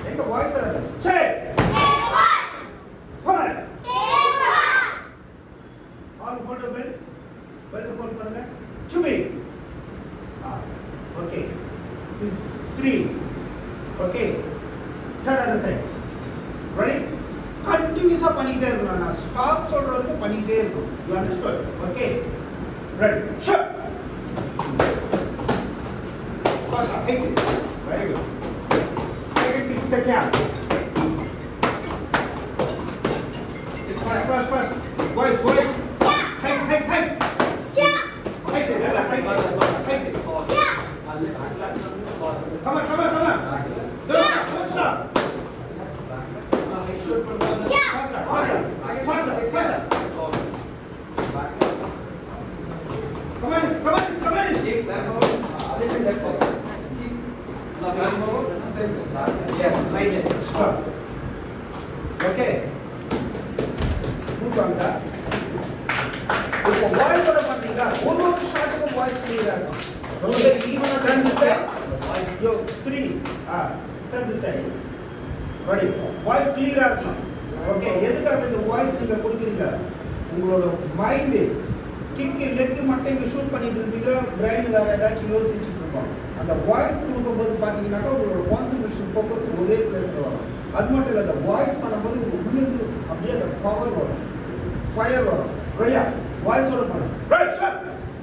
எங்க வாய்ஸ் வராது. சரி. Come on. All hold the bell. Bell hold பண்ணுங்க. Chumi. Okay. 3. Okay. Turn other side. Ready? Continuous பண்ணிட்டே இருக்கணும். நான் ஸ்டாப் சொல்ற வரைக்கும் பண்ணிட்டே இருக்கணும். You understood? Okay. Ready? Shut. First, hit it. Very good. Second thing, second. First. Voice. Hit. Hit it. Hit it. Yeah. Come on. Don't stop. Faster. Come on. Stop. Okay. Move on that. இப்போ voice ஓட பாத்தீங்களா ஒரு ஷாட்டுக்கு voice கிளியரா இருக்கும். ரொம்ப ஈவனா turn this side. Yo 3 turn this side. Ready? Voice கிளியரா இருக்கும். ஓகே எதுக்காக இந்த வாய்ஸ் நீங்க கொடுக்குறீங்க? உங்களோட மைண்ட் கிக் லெக் மட்டும் இங்க ஷூட் பண்ணிட்டு இருப்பீங்க, பிரைன் வேற ஏதாச்சும் யோசிச்சுட்டு இருப்போம். அந்த வாய்ஸ் கொடுக்கும்போது பாத்தீங்கன்னா உங்களோட கான்சென்ட்ரேஷன் ஃபோக்கஸ் ஒரே பிளேஸ்ல வரும். அது மட்டும் இல்ல அந்த வாய்ஸ் பண்ணும்போது உங்களுக்கு அப்படியே அந்த பவர் வரும், ஃபயர் வரும். ரெடியா? வாய்ஸ் ஓட பண்ணு. Right shot.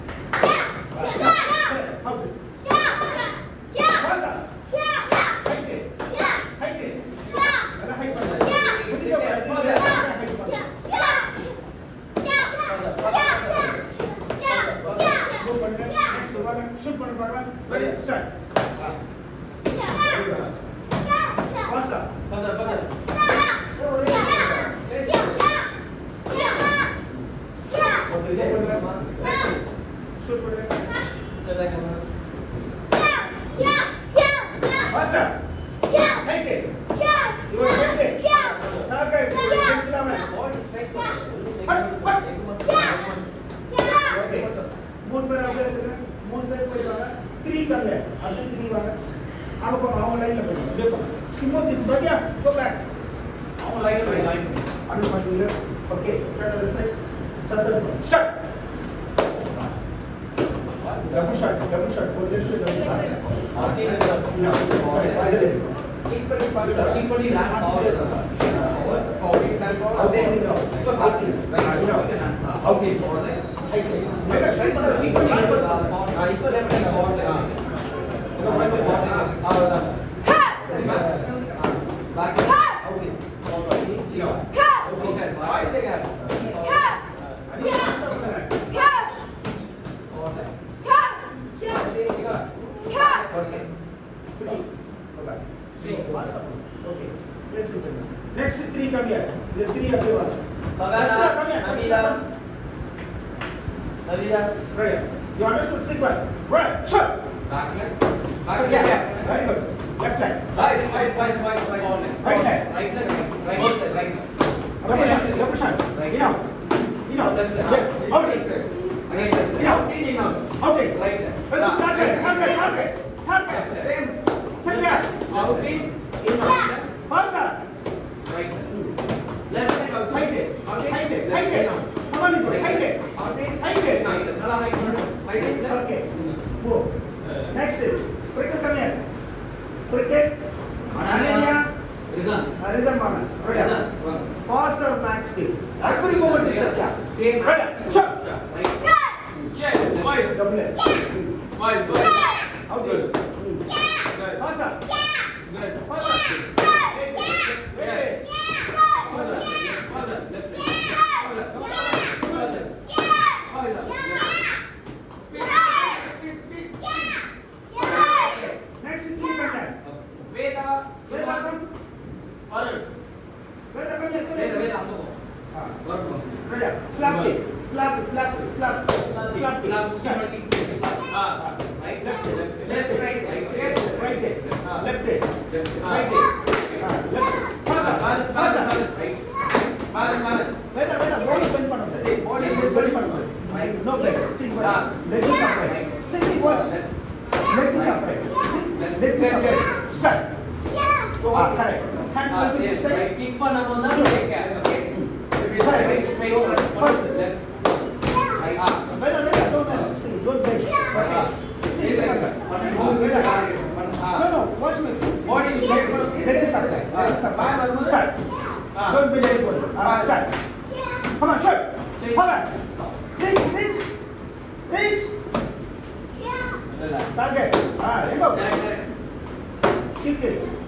Shoot பண்ணு பார்க்கலாம். Ready? Start. Faster. Shoot பண்ணு. Faster. Hit it. You are hit it. Target. Okay. மூணு பேர் அப்படியே இருங்க. மூணு பேர் போயிடுவாங்க. 3 करले. அடுத்து 3 வாங்க. அவங்க லைன்ல போங்க. அப்படியே போங்க. சும்மா திஸ் பக்கியா. Go back. அவங்க லைன்ல போய் லைன். அடுத்து பாத்தீங்க. Okay. Turn the side. Sasar. Shot. Double shot. Go left to double shot. No. Equally land forward. Okay. Next 3 come here. The 3 everyone. Extra come here. Navira. Ready. You understood sequence? Right. Shot. Back leg. Very good. Left leg. Right leg. Double shot. In out. Left leg. Yes. Out it. In out. Out it. Right leg. Target. Same. Second. Out in. Faster. Right leg. Left leg also. Hide it. Come on, hide it. Okay. Move. Next. Cricket come here. Cricket. Rhythm mana. Ready. Faster max speed. Actually movement is that. Same. Ready. Shot. Right. Check. Five. Double. Five. Out good. Faster. Good. Faster. Slap it. No break. See what? Let me separate. See what? Let me separate. Let me separate. Start. Go Correct. Hand to the Yes, step. right. Keep on the Sure. okay. If you Correct. right, straight first left. No. See, don't bend. Okay. See, no. Watch me. What is it? Let it start. Start. Don't bend anymore. Start. Come on, short. Come on. Reach. Start there. There you go. Correct. Keep it.